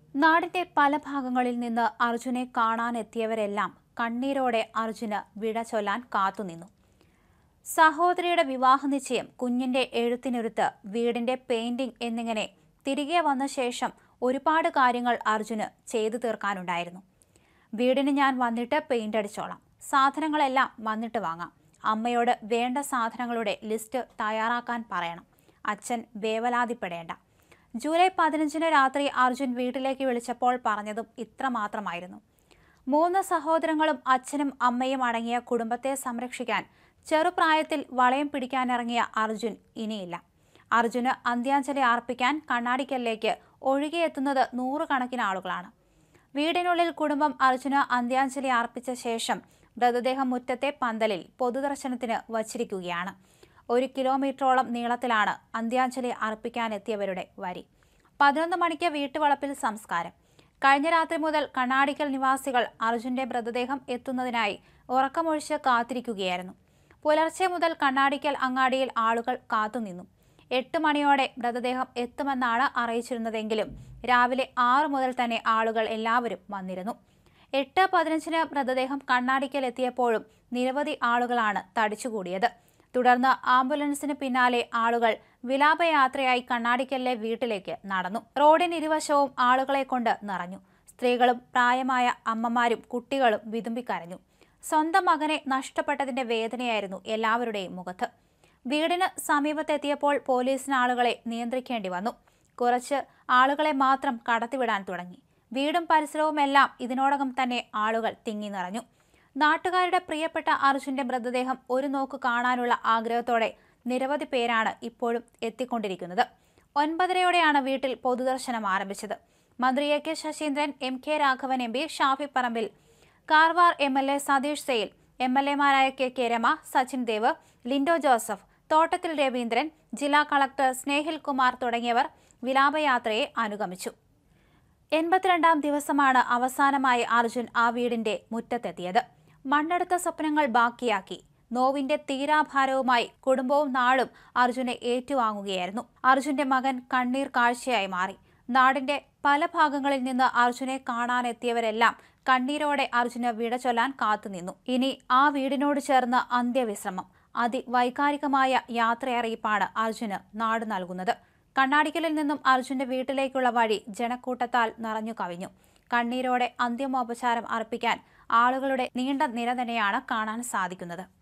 നാടിന്റെ പല ഭാഗങ്ങളിൽ നിന്ന് അർജുനെ കാണാനെത്തിയവരെല്ലാം കണ്ണീരോടെ അർജുന് വിട ചൊല്ലാൻ കാത്തുനിന്നു. സഹോദരിയുടെ വിവാഹ നിശ്ചയം, കുഞ്ഞിന്റെ എഴുത്തിനൊരുത്ത്, വീടിന്റെ പെയിന്റിംഗ് എന്നിങ്ങനെ തിരികെ വന്ന ശേഷം ഒരുപാട് കാര്യങ്ങൾ അർജുന് ചെയ്തു തീർക്കാനുണ്ടായിരുന്നു. വീടിന് ഞാൻ വന്നിട്ട് പെയിന്റ് അടിച്ചോളാം, സാധനങ്ങളെല്ലാം വന്നിട്ട് വാങ്ങാം, അമ്മയോട് വേണ്ട സാധനങ്ങളുടെ ലിസ്റ്റ് തയ്യാറാക്കാൻ പറയണം, അച്ഛൻ വേവലാതിപ്പെടേണ്ട. ജൂലൈ 15 രാത്രി അർജുൻ വീട്ടിലേക്ക് വിളിച്ചപ്പോൾ പറഞ്ഞതും ഇത്ര മാത്രമായിരുന്നു. 3 സഹോദരങ്ങളും അച്ഛനും അമ്മയും അടങ്ങിയ കുടുംബത്തെ സംരക്ഷിക്കാൻ ചെറുപ്രായത്തിൽ വളയം പിടിക്കാനിറങ്ങിയ അർജുൻ ഇനിയില്ല. അർജുന് അന്ത്യാഞ്ജലി അർപ്പിക്കാൻ കണ്ണാടിക്കലിലേക്ക് ഒഴുകിയെത്തുന്നത് നൂറുകണക്കിന് ആളുകളാണ്. വീടിനുള്ളിൽ കുടുംബം അർജുന് അന്ത്യാഞ്ജലി അർപ്പിച്ച ശേഷം മൃതദേഹം മുറ്റത്തെ പന്തലിൽ പൊതുദർശനത്തിന് വച്ചിരിക്കുകയാണ്. 1 കിലോമീറ്ററോളം നീളത്തിലാണ് അന്ത്യാഞ്ജലി അർപ്പിക്കാനെത്തിയവരുടെ വരി. 11 മണിക്ക് വീട്ടുവളപ്പിൽ സംസ്കാരം. കഴിഞ്ഞ രാത്രി മുതൽ കണ്ണാടിക്കൽ നിവാസികൾ അർജുന്റെ മൃതദേഹം എത്തുന്നതിനായി ഉറക്കമൊഴിച്ച് കാത്തിരിക്കുകയായിരുന്നു. പുലർച്ചെ മുതൽ കണ്ണാടിക്കൽ അങ്ങാടിയിൽ ആളുകൾ കാത്തുനിന്നു. 8 മണിയോടെ മൃതദേഹം എത്തുമെന്നാണ് അറിയിച്ചിരുന്നതെങ്കിലും രാവിലെ 6 മുതൽ തന്നെ ആളുകൾ എല്ലാവരും വന്നിരുന്നു. 8:15 മൃതദേഹം കണ്ണാടിക്കൽ എത്തിയപ്പോഴും നിരവധി ആളുകളാണ് തടിച്ചുകൂടിയത്. തുടർന്ന് ആംബുലൻസിന് പിന്നാലെ ആളുകൾ വിലാപയാത്രയായി കണ്ണാടിക്കലിലെ വീട്ടിലേക്ക് നടന്നു. റോഡിനിരുവശവും ആളുകളെ കൊണ്ട് നിറഞ്ഞു. സ്ത്രീകളും പ്രായമായ അമ്മമാരും കുട്ടികളും വിതുമ്പിക്കരഞ്ഞു. സ്വന്തം മകനെ നഷ്ടപ്പെട്ടതിന്റെ വേദനയായിരുന്നു എല്ലാവരുടെയും മുഖത്ത്. വീടിന് സമീപത്തെത്തിയപ്പോൾ പോലീസിന് ആളുകളെ നിയന്ത്രിക്കേണ്ടി വന്നു. കുറച്ച് ആളുകളെ മാത്രം കടത്തിവിടാൻ തുടങ്ങി. വീടും പരിസരവുമെല്ലാം ഇതിനോടകം തന്നെ ആളുകൾ തിങ്ങി നിറഞ്ഞു. നാട്ടുകാരുടെ പ്രിയപ്പെട്ട അർജുന്റെ മൃതദേഹം ഒരു നോക്ക് കാണാനുള്ള ആഗ്രഹത്തോടെ നിരവധി പേരാണ് ഇപ്പോഴും എത്തിക്കൊണ്ടിരിക്കുന്നത്. 9:30 വീട്ടിൽ പൊതുദർശനം ആരംഭിച്ചത്. മന്ത്രി A K Saseendran, M K Raghavan M P, Shafi Parambil, Karwar MLA Satheesh Sail, MLA മാരായ കെ രമ, സച്ചിൻ ദേവ്, ലിൻഡോ ജോസഫ്, തോട്ടത്തിൽ രവീന്ദ്രൻ, ജില്ലാ കളക്ടർ സ്നേഹിൽ കുമാർ തുടങ്ങിയവർ വിലാപയാത്രയെ അനുഗമിച്ചു. 82-ാം ദിവസമാണ് അവസാനമായി അർജുൻ ആ വീടിന്റെ മുറ്റത്തെത്തിയത്. മണ്ണെടുത്ത സ്വപ്നങ്ങൾ ബാക്കിയാക്കി നോവിന്റെ തീരാഭാരവുമായി കുടുംബവും നാളും അർജുനെ ഏറ്റുവാങ്ങുകയായിരുന്നു. അർജുന്റെ മകൻ കണ്ണീർ കാഴ്ചയായി മാറി. നാടിന്റെ പല ഭാഗങ്ങളിൽ നിന്ന് അർജുനെ കാണാനെത്തിയവരെല്ലാം കണ്ണീരോടെ അർജുന് വിട ചൊല്ലാൻ കാത്തുനിന്നു. ഇനി ആ വീടിനോട് ചേർന്ന് അന്ത്യവിശ്രമം. അതിവൈകാരികമായ യാത്രയറിയിപ്പാണ് അർജുന് നാട് നൽകുന്നത്. കണ്ണാടിക്കലിൽ നിന്നും അർജുന്റെ വീട്ടിലേക്കുള്ള വഴി ജനക്കൂട്ടത്താൽ നിറഞ്ഞു കവിഞ്ഞു. കണ്ണീരോടെ അന്തിമോപചാരം അർപ്പിക്കാൻ ആളുകളുടെ നീണ്ട നിര തന്നെയാണ് കാണാൻ സാധിക്കുന്നത്.